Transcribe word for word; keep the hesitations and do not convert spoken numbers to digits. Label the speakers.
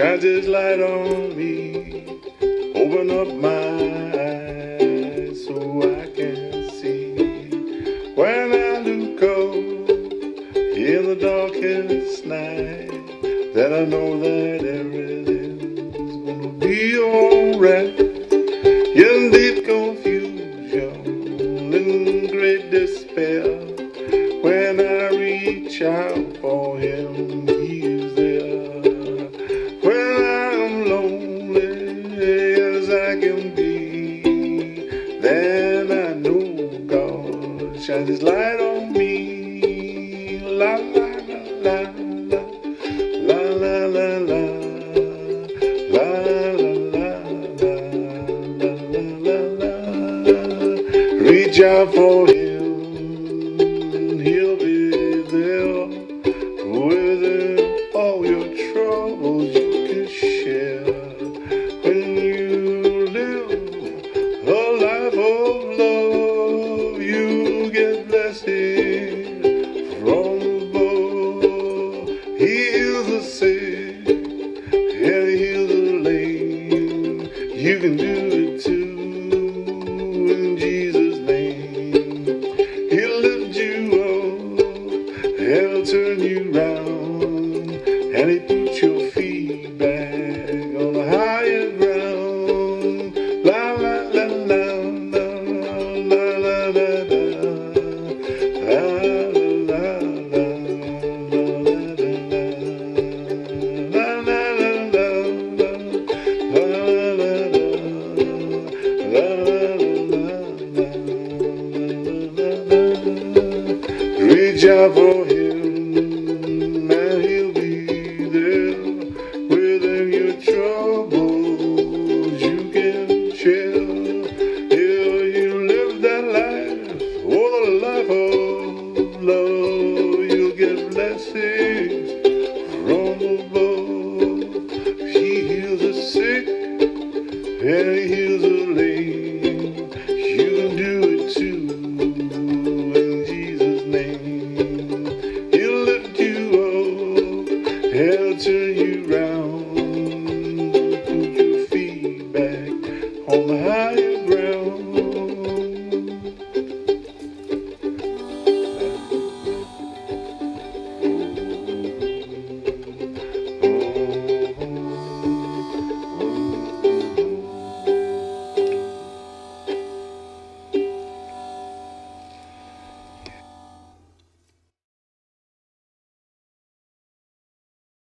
Speaker 1: shines His light on me. Open up my eyes so I can see. When I look up in the darkest night, that I know that everything's gonna be alright. In deep confusion, in great despair, when I reach out for Him, He is there. When I'm lonely as I can be, then I know God shines His light on me. La la la la la la la la la la la la. Reach out for Him, He'll be there. With Him, all your troubles you can share. When you live a life of love, you get blessings from above. He heals the sick and He heals the lame. You can do it too in Jesus' name. He'll lift you up, He'll turn you round, and He puts your feet back on the higher ground. La la la la la la la la la. Reach out for Him, and He'll be there. Within your troubles, you can share. Here you live that life, oh, the life of love. You'll get blessings from above. He heals the sick, and He heals the lame. You can do it too. He'll turn you round, put your feet back on the higher ground.